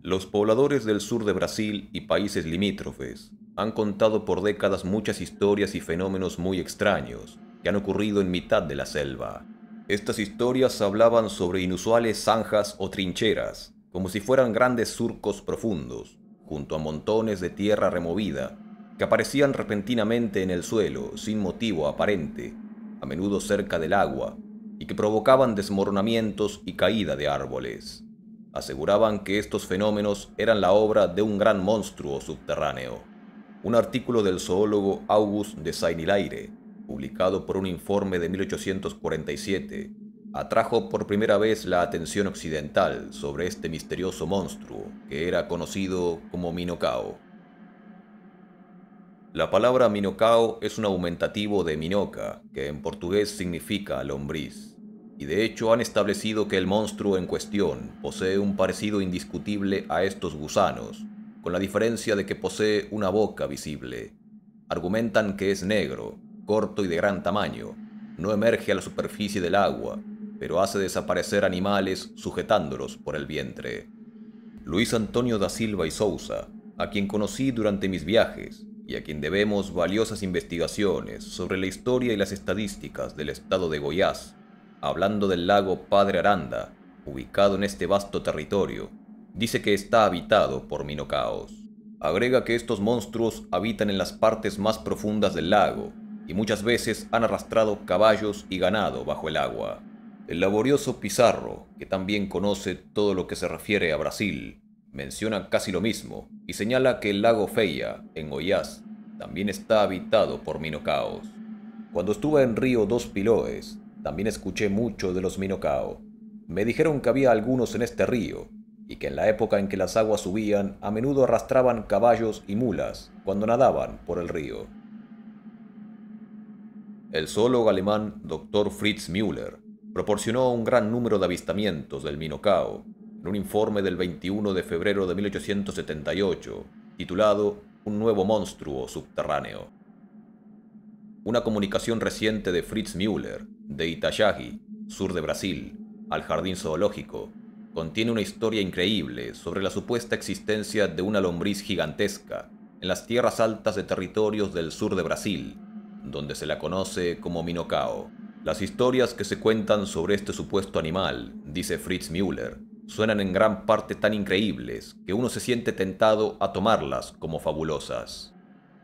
Los pobladores del sur de Brasil y países limítrofes han contado por décadas muchas historias y fenómenos muy extraños que han ocurrido en mitad de la selva. Estas historias hablaban sobre inusuales zanjas o trincheras, como si fueran grandes surcos profundos, junto a montones de tierra removida, que aparecían repentinamente en el suelo sin motivo aparente, a menudo cerca del agua, y que provocaban desmoronamientos y caída de árboles. Aseguraban que estos fenómenos eran la obra de un gran monstruo subterráneo. Un artículo del zoólogo August de Saint-Hilaire, publicado por un informe de 1847, atrajo por primera vez la atención occidental sobre este misterioso monstruo que era conocido como Minocao. La palabra Minocao es un aumentativo de minoca, que en portugués significa lombriz, y de hecho han establecido que el monstruo en cuestión posee un parecido indiscutible a estos gusanos, con la diferencia de que posee una boca visible. Argumentan que es negro, corto y de gran tamaño, no emerge a la superficie del agua, pero hace desaparecer animales sujetándolos por el vientre. Luis Antonio da Silva y Sousa, a quien conocí durante mis viajes y a quien debemos valiosas investigaciones sobre la historia y las estadísticas del estado de Goiás, hablando del lago Padre Aranda, ubicado en este vasto territorio, dice que está habitado por minocaos. Agrega que estos monstruos habitan en las partes más profundas del lago y muchas veces han arrastrado caballos y ganado bajo el agua. El laborioso Pizarro, que también conoce todo lo que se refiere a Brasil, menciona casi lo mismo y señala que el lago Feia, en Goiás, también está habitado por minocaos. Cuando estuve en Río Dos Piloes, también escuché mucho de los minocao. Me dijeron que había algunos en este río y que en la época en que las aguas subían a menudo arrastraban caballos y mulas cuando nadaban por el río. El zoólogo alemán Dr. Fritz Müller proporcionó un gran número de avistamientos del minocao en un informe del 21 de febrero de 1878, titulado Un nuevo monstruo subterráneo. Una comunicación reciente de Fritz Müller, de Itajaí, sur de Brasil, al jardín zoológico, contiene una historia increíble sobre la supuesta existencia de una lombriz gigantesca en las tierras altas de territorios del sur de Brasil, donde se la conoce como minocao. Las historias que se cuentan sobre este supuesto animal, dice Fritz Müller, suenan en gran parte tan increíbles que uno se siente tentado a tomarlas como fabulosas.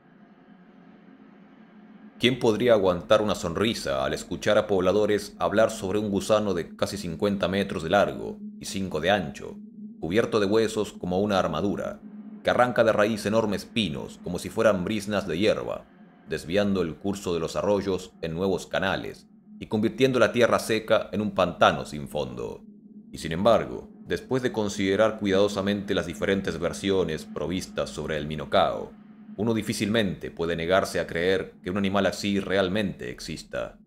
¿Quién podría aguantar una sonrisa al escuchar a pobladores hablar sobre un gusano de casi 50 metros de largo y 5 de ancho, cubierto de huesos como una armadura, que arranca de raíz enormes pinos como si fueran briznas de hierba, desviando el curso de los arroyos en nuevos canales y convirtiendo la tierra seca en un pantano sin fondo? Y sin embargo, después de considerar cuidadosamente las diferentes versiones provistas sobre el minocao, uno difícilmente puede negarse a creer que un animal así realmente exista.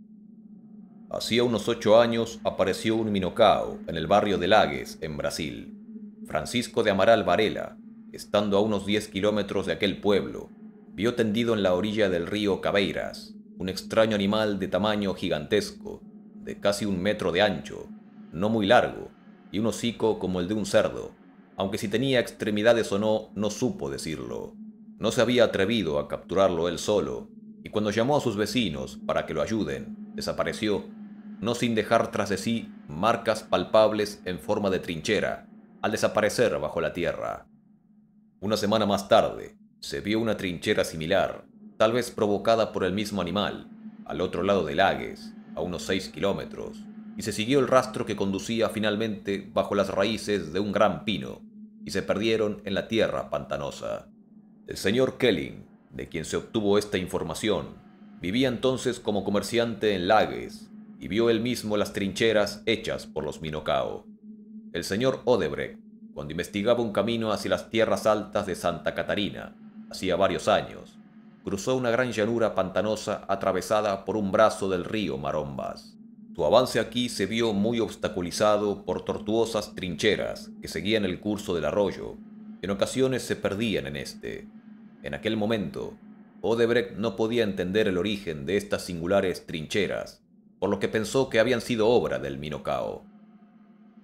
Hacía unos 8 años apareció un minocao en el barrio de Lages, en Brasil. Francisco de Amaral Varela, estando a unos 10 kilómetros de aquel pueblo, vio tendido en la orilla del río Cabeiras un extraño animal de tamaño gigantesco, de casi 1 metro de ancho, no muy largo, y un hocico como el de un cerdo, aunque si tenía extremidades o no, no supo decirlo. No se había atrevido a capturarlo él solo, y cuando llamó a sus vecinos para que lo ayuden, desapareció, no sin dejar tras de sí marcas palpables en forma de trinchera, al desaparecer bajo la tierra. Una semana más tarde, se vio una trinchera similar, tal vez provocada por el mismo animal, al otro lado de Lages, a unos 6 kilómetros, y se siguió el rastro que conducía finalmente bajo las raíces de un gran pino, y se perdieron en la tierra pantanosa. El señor Kelling, de quien se obtuvo esta información, vivía entonces como comerciante en Lages, y vio él mismo las trincheras hechas por los minocao. El señor Odebrecht, cuando investigaba un camino hacia las tierras altas de Santa Catarina, hacía varios años, cruzó una gran llanura pantanosa atravesada por un brazo del río Marombas. Su avance aquí se vio muy obstaculizado por tortuosas trincheras que seguían el curso del arroyo. En ocasiones se perdían en este. En aquel momento, Odebrecht no podía entender el origen de estas singulares trincheras, por lo que pensó que habían sido obra del minocao.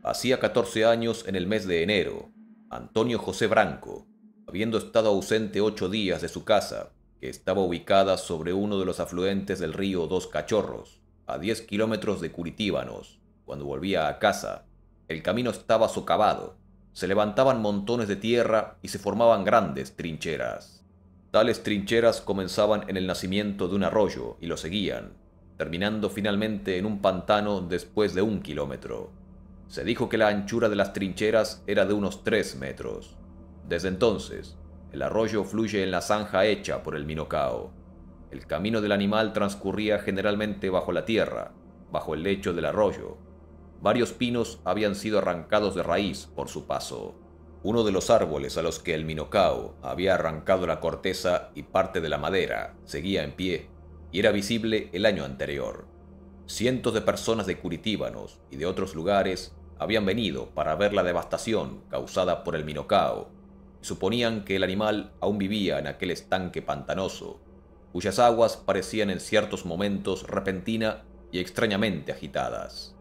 Hacía 14 años en el mes de enero. Antonio José Branco, habiendo estado ausente 8 días de su casa, que estaba ubicada sobre uno de los afluentes del río Dos Cachorros, a 10 kilómetros de Curitíbanos, cuando volvía a casa, el camino estaba socavado, se levantaban montones de tierra y se formaban grandes trincheras. Tales trincheras comenzaban en el nacimiento de un arroyo y lo seguían, terminando finalmente en un pantano después de 1 kilómetro. Se dijo que la anchura de las trincheras era de unos 3 metros. Desde entonces, el arroyo fluye en la zanja hecha por el Minocao. El camino del animal transcurría generalmente bajo la tierra, bajo el lecho del arroyo. Varios pinos habían sido arrancados de raíz por su paso. Uno de los árboles a los que el Minocao había arrancado la corteza y parte de la madera seguía en pie, y era visible el año anterior. Cientos de personas de Curitíbanos y de otros lugares habían venido para ver la devastación causada por el Minocao, y suponían que el animal aún vivía en aquel estanque pantanoso, cuyas aguas parecían en ciertos momentos repentina y extrañamente agitadas.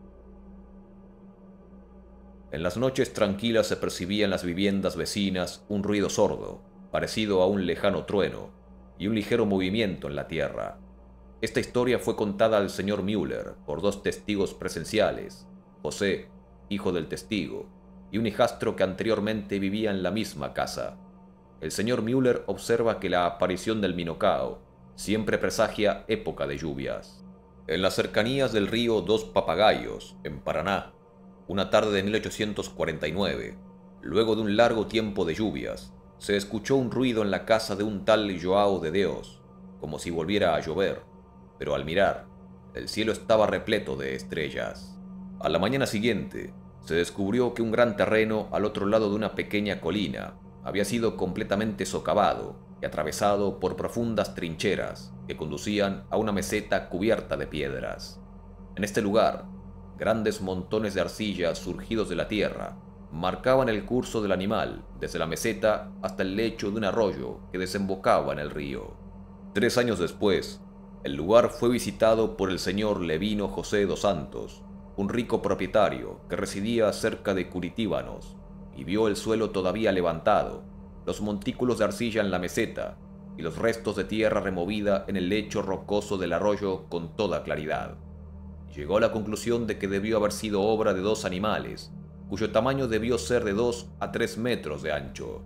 En las noches tranquilas se percibía en las viviendas vecinas un ruido sordo, parecido a un lejano trueno, y un ligero movimiento en la tierra. Esta historia fue contada al señor Müller por 2 testigos presenciales, José, hijo del testigo, y un hijastro que anteriormente vivía en la misma casa. El señor Müller observa que la aparición del Minocao siempre presagia época de lluvias. En las cercanías del río Dos Papagayos, en Paraná, una tarde de 1849, luego de un largo tiempo de lluvias, se escuchó un ruido en la casa de un tal Joao de Deus, como si volviera a llover, pero al mirar, el cielo estaba repleto de estrellas. A la mañana siguiente, se descubrió que un gran terreno al otro lado de una pequeña colina había sido completamente socavado y atravesado por profundas trincheras que conducían a una meseta cubierta de piedras. En este lugar, grandes montones de arcilla surgidos de la tierra marcaban el curso del animal desde la meseta hasta el lecho de un arroyo que desembocaba en el río. 3 años después, el lugar fue visitado por el señor Levino José dos Santos, un rico propietario que residía cerca de Curitíbanos, y vio el suelo todavía levantado, los montículos de arcilla en la meseta y los restos de tierra removida en el lecho rocoso del arroyo con toda claridad. Llegó a la conclusión de que debió haber sido obra de 2 animales, cuyo tamaño debió ser de 2 a 3 metros de ancho.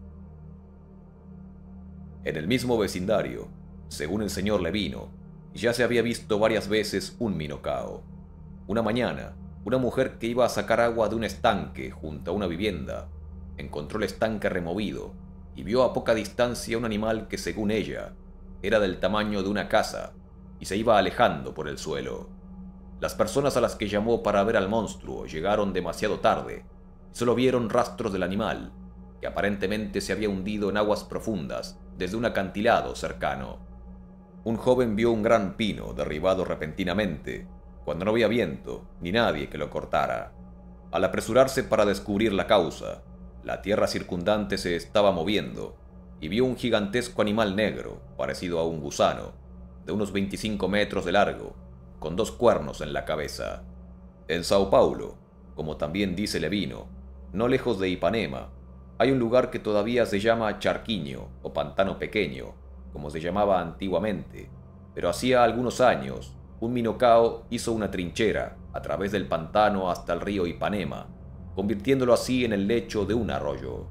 En el mismo vecindario, según el señor Levino, ya se había visto varias veces un Minocao. Una mañana, una mujer que iba a sacar agua de un estanque junto a una vivienda, encontró el estanque removido y vio a poca distancia un animal que, según ella, era del tamaño de una casa y se iba alejando por el suelo. Las personas a las que llamó para ver al monstruo llegaron demasiado tarde y solo vieron rastros del animal, que aparentemente se había hundido en aguas profundas desde un acantilado cercano. Un joven vio un gran pino derribado repentinamente, cuando no había viento ni nadie que lo cortara. Al apresurarse para descubrir la causa, la tierra circundante se estaba moviendo y vio un gigantesco animal negro, parecido a un gusano, de unos 25 metros de largo, con 2 cuernos en la cabeza. En Sao Paulo, como también dice Levino, no lejos de Ipanema, hay un lugar que todavía se llama Charquiño o Pantano Pequeño, como se llamaba antiguamente, pero hacía algunos años un Minocao hizo una trinchera a través del pantano hasta el río Ipanema, convirtiéndolo así en el lecho de un arroyo.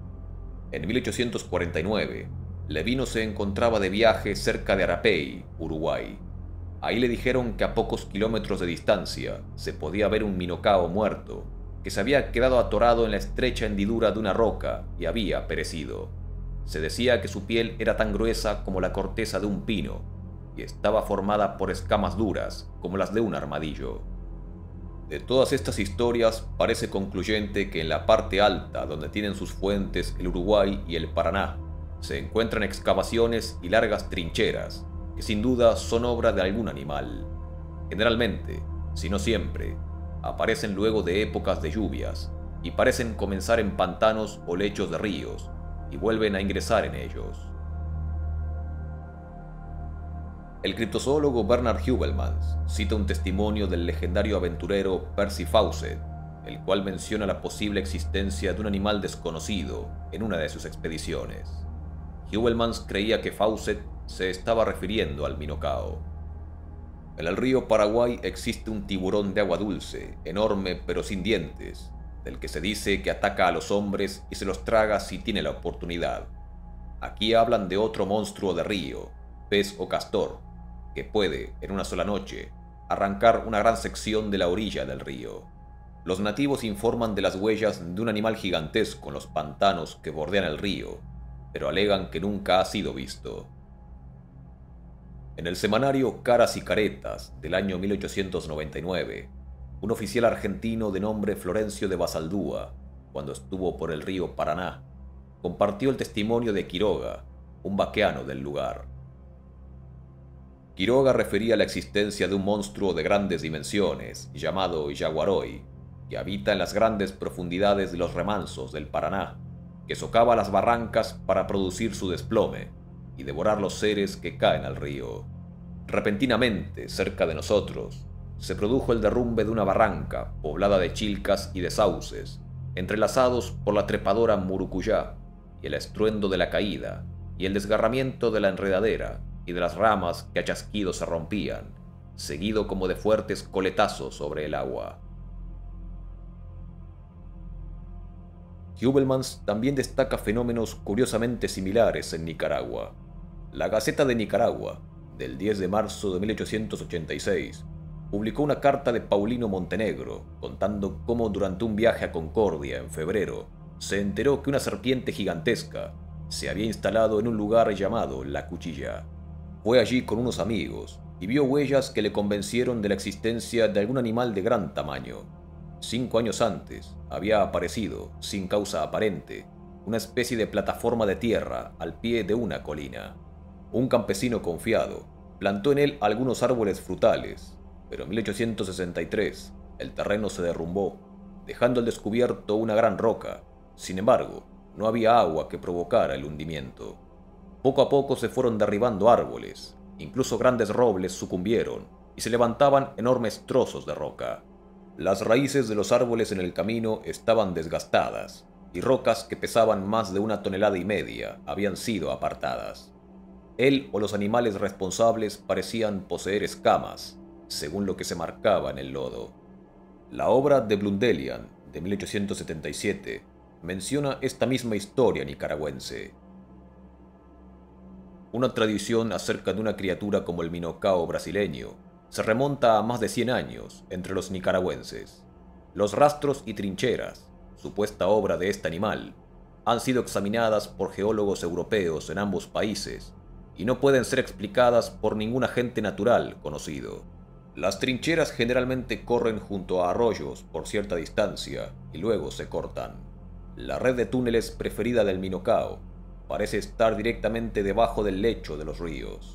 En 1849, Levino se encontraba de viaje cerca de Arapey, Uruguay. Ahí le dijeron que a pocos kilómetros de distancia se podía ver un Minocao muerto, que se había quedado atorado en la estrecha hendidura de una roca y había perecido. Se decía que su piel era tan gruesa como la corteza de un pino, y estaba formada por escamas duras como las de un armadillo. De todas estas historias parece concluyente que en la parte alta, donde tienen sus fuentes el Uruguay y el Paraná, se encuentran excavaciones y largas trincheras, que sin duda son obra de algún animal. Generalmente, si no siempre, aparecen luego de épocas de lluvias, y parecen comenzar en pantanos o lechos de ríos, y vuelven a ingresar en ellos. El criptozoólogo Bernard Hubelmans cita un testimonio del legendario aventurero Percy Fawcett, el cual menciona la posible existencia de un animal desconocido en una de sus expediciones. Heuvelmans creía que Fawcett se estaba refiriendo al Minocao. En el río Paraguay existe un tiburón de agua dulce, enorme pero sin dientes, del que se dice que ataca a los hombres y se los traga si tiene la oportunidad. Aquí hablan de otro monstruo de río, pez o castor, que puede, en una sola noche, arrancar una gran sección de la orilla del río. Los nativos informan de las huellas de un animal gigantesco en los pantanos que bordean el río, pero alegan que nunca ha sido visto. En el semanario Caras y Caretas del año 1899, un oficial argentino de nombre Florencio de Basaldúa, cuando estuvo por el río Paraná, compartió el testimonio de Quiroga, un vaqueano del lugar. Quiroga refería la existencia de un monstruo de grandes dimensiones llamado Yaguaroy, que habita en las grandes profundidades de los remansos del Paraná, que socava las barrancas para producir su desplome y devorar los seres que caen al río. Repentinamente, cerca de nosotros, se produjo el derrumbe de una barranca poblada de chilcas y de sauces, entrelazados por la trepadora Murucuyá, y el estruendo de la caída, y el desgarramiento de la enredadera y de las ramas que a chasquidos se rompían, seguido como de fuertes coletazos sobre el agua. Heuvelmans también destaca fenómenos curiosamente similares en Nicaragua. La Gaceta de Nicaragua, del 10 de marzo de 1886, publicó una carta de Paulino Montenegro contando cómo durante un viaje a Concordia en febrero se enteró que una serpiente gigantesca se había instalado en un lugar llamado La Cuchilla. Fue allí con unos amigos y vio huellas que le convencieron de la existencia de algún animal de gran tamaño. 5 años antes había aparecido, sin causa aparente, una especie de plataforma de tierra al pie de una colina. Un campesino confiado plantó en él algunos árboles frutales, pero en 1863 el terreno se derrumbó, dejando al descubierto una gran roca. Sin embargo, no había agua que provocara el hundimiento. Poco a poco se fueron derribando árboles, incluso grandes robles sucumbieron y se levantaban enormes trozos de roca. Las raíces de los árboles en el camino estaban desgastadas y rocas que pesaban más de 1,5 toneladas habían sido apartadas. Él o los animales responsables parecían poseer escamas, según lo que se marcaba en el lodo. La obra de Blundelian, de 1877, menciona esta misma historia nicaragüense. Una tradición acerca de una criatura como el Minocao brasileño se remonta a más de 100 años entre los nicaragüenses. Los rastros y trincheras, supuesta obra de este animal, han sido examinadas por geólogos europeos en ambos países y no pueden ser explicadas por ningún agente natural conocido. Las trincheras generalmente corren junto a arroyos por cierta distancia y luego se cortan. La red de túneles preferida del Minocao parece estar directamente debajo del lecho de los ríos.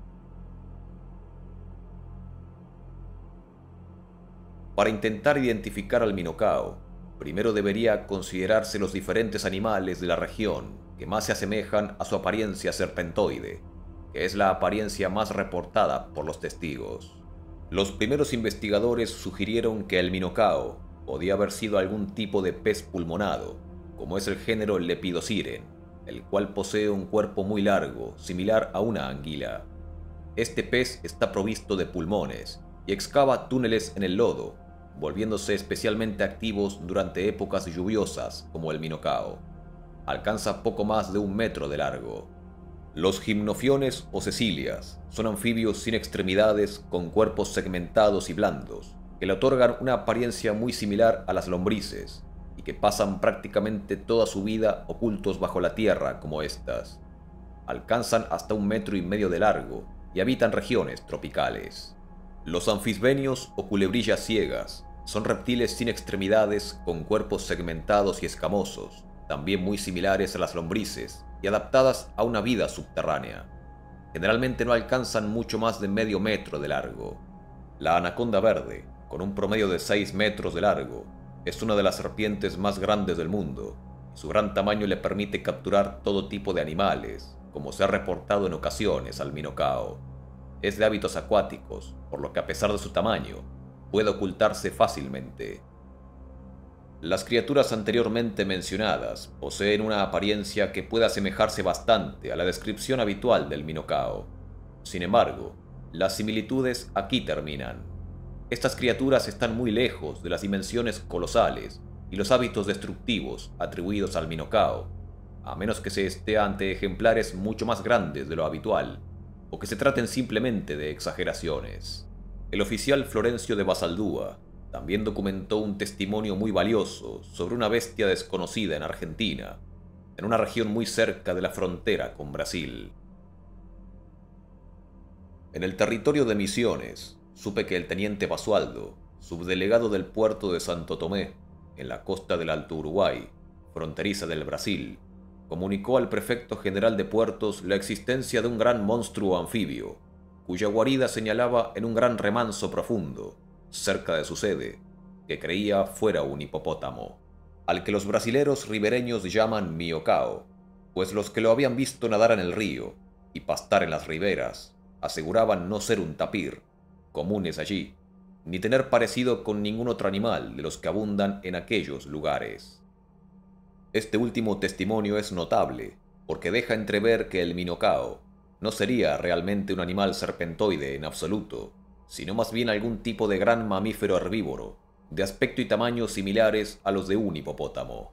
Para intentar identificar al Minocao, primero debería considerarse los diferentes animales de la región que más se asemejan a su apariencia serpentoide, que es la apariencia más reportada por los testigos. Los primeros investigadores sugirieron que el Minocao podía haber sido algún tipo de pez pulmonado, como es el género Lepidosiren, el cual posee un cuerpo muy largo, similar a una anguila. Este pez está provisto de pulmones y excava túneles en el lodo, volviéndose especialmente activos durante épocas lluviosas como el Minocao. Alcanza poco más de 1 metro de largo. Los gimnofiones o cecilias son anfibios sin extremidades con cuerpos segmentados y blandos, que le otorgan una apariencia muy similar a las lombrices y que pasan prácticamente toda su vida ocultos bajo la tierra como estas. Alcanzan hasta 1,5 metros de largo y habitan regiones tropicales. Los anfisbenios o culebrillas ciegas son reptiles sin extremidades con cuerpos segmentados y escamosos, también muy similares a las lombrices y adaptadas a una vida subterránea. Generalmente no alcanzan mucho más de medio metro de largo. La anaconda verde, con un promedio de 6 metros de largo, es una de las serpientes más grandes del mundo. Su gran tamaño le permite capturar todo tipo de animales, como se ha reportado en ocasiones al Minocao. Es de hábitos acuáticos, por lo que a pesar de su tamaño, puede ocultarse fácilmente. Las criaturas anteriormente mencionadas poseen una apariencia que puede asemejarse bastante a la descripción habitual del Minocao. Sin embargo, las similitudes aquí terminan. Estas criaturas están muy lejos de las dimensiones colosales y los hábitos destructivos atribuidos al Minocao, a menos que se esté ante ejemplares mucho más grandes de lo habitual, o que se traten simplemente de exageraciones. El oficial Florencio de Basaldúa también documentó un testimonio muy valioso sobre una bestia desconocida en Argentina, en una región muy cerca de la frontera con Brasil. En el territorio de Misiones, supe que el teniente Basualdo, subdelegado del puerto de Santo Tomé, en la costa del Alto Uruguay, fronteriza del Brasil, comunicó al prefecto general de puertos la existencia de un gran monstruo anfibio, cuya guarida señalaba en un gran remanso profundo, cerca de su sede, que creía fuera un hipopótamo, al que los brasileros ribereños llaman miocao, pues los que lo habían visto nadar en el río y pastar en las riberas aseguraban no ser un tapir, comunes allí, ni tener parecido con ningún otro animal de los que abundan en aquellos lugares. Este último testimonio es notable, porque deja entrever que el minocao no sería realmente un animal serpentoide en absoluto, sino más bien algún tipo de gran mamífero herbívoro, de aspecto y tamaño similares a los de un hipopótamo.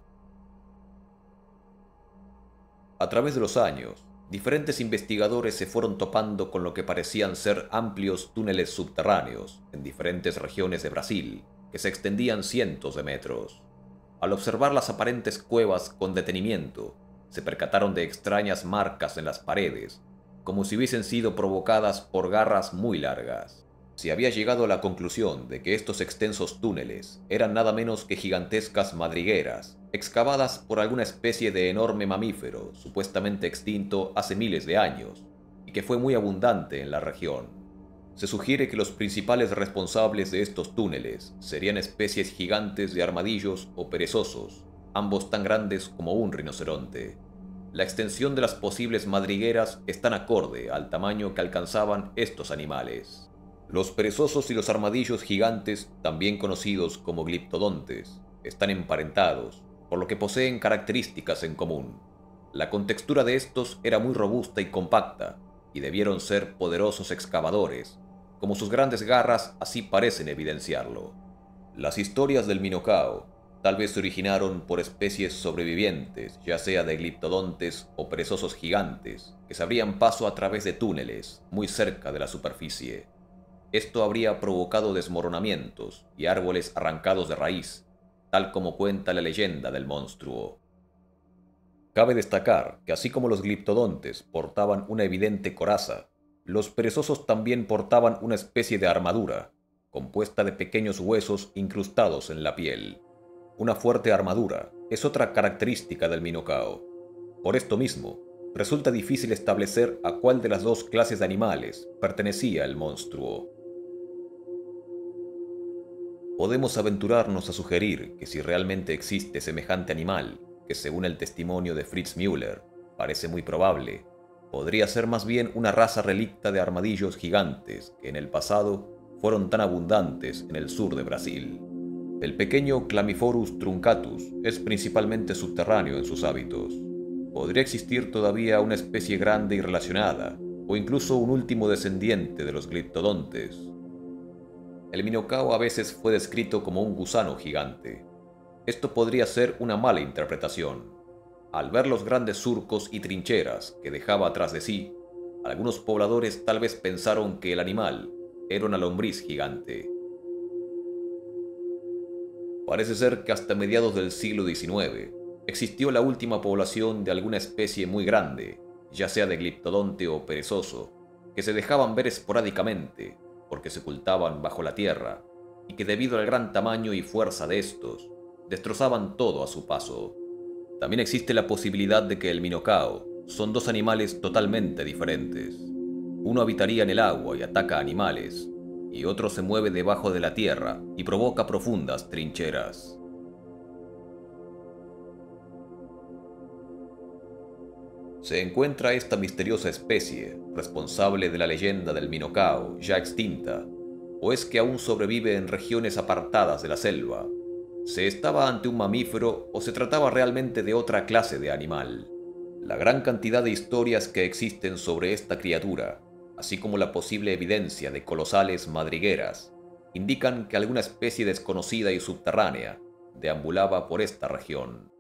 A través de los años, diferentes investigadores se fueron topando con lo que parecían ser amplios túneles subterráneos en diferentes regiones de Brasil, que se extendían cientos de metros. Al observar las aparentes cuevas con detenimiento, se percataron de extrañas marcas en las paredes, como si hubiesen sido provocadas por garras muy largas. Se había llegado a la conclusión de que estos extensos túneles eran nada menos que gigantescas madrigueras, excavadas por alguna especie de enorme mamífero supuestamente extinto hace miles de años, y que fue muy abundante en la región. Se sugiere que los principales responsables de estos túneles serían especies gigantes de armadillos o perezosos, ambos tan grandes como un rinoceronte. La extensión de las posibles madrigueras es tan acorde al tamaño que alcanzaban estos animales. Los perezosos y los armadillos gigantes, también conocidos como gliptodontes, están emparentados, por lo que poseen características en común. La contextura de estos era muy robusta y compacta, y debieron ser poderosos excavadores, como sus grandes garras así parecen evidenciarlo. Las historias del minocao tal vez se originaron por especies sobrevivientes, ya sea de gliptodontes o perezosos gigantes, que se abrían paso a través de túneles muy cerca de la superficie. Esto habría provocado desmoronamientos y árboles arrancados de raíz, tal como cuenta la leyenda del monstruo. Cabe destacar que así como los gliptodontes portaban una evidente coraza, los perezosos también portaban una especie de armadura, compuesta de pequeños huesos incrustados en la piel. Una fuerte armadura es otra característica del minocao. Por esto mismo, resulta difícil establecer a cuál de las dos clases de animales pertenecía el monstruo. Podemos aventurarnos a sugerir que si realmente existe semejante animal, que según el testimonio de Fritz Müller parece muy probable, podría ser más bien una raza relicta de armadillos gigantes que en el pasado fueron tan abundantes en el sur de Brasil. El pequeño Chlamyphorus truncatus es principalmente subterráneo en sus hábitos. Podría existir todavía una especie grande y relacionada, o incluso un último descendiente de los gliptodontes. El minocao a veces fue descrito como un gusano gigante. Esto podría ser una mala interpretación. Al ver los grandes surcos y trincheras que dejaba atrás de sí, algunos pobladores tal vez pensaron que el animal era una lombriz gigante. Parece ser que hasta mediados del siglo XIX existió la última población de alguna especie muy grande, ya sea de gliptodonte o perezoso, que se dejaban ver esporádicamente porque se ocultaban bajo la tierra y que debido al gran tamaño y fuerza de estos, destrozaban todo a su paso. También existe la posibilidad de que el minocao son dos animales totalmente diferentes. Uno habitaría en el agua y ataca animales, y otro se mueve debajo de la tierra y provoca profundas trincheras. Se encuentra esta misteriosa especie, responsable de la leyenda del minocao, ya extinta, o es que aún sobrevive en regiones apartadas de la selva, ¿Se estaba ante un mamífero o se trataba realmente de otra clase de animal? La gran cantidad de historias que existen sobre esta criatura, así como la posible evidencia de colosales madrigueras, indican que alguna especie desconocida y subterránea deambulaba por esta región.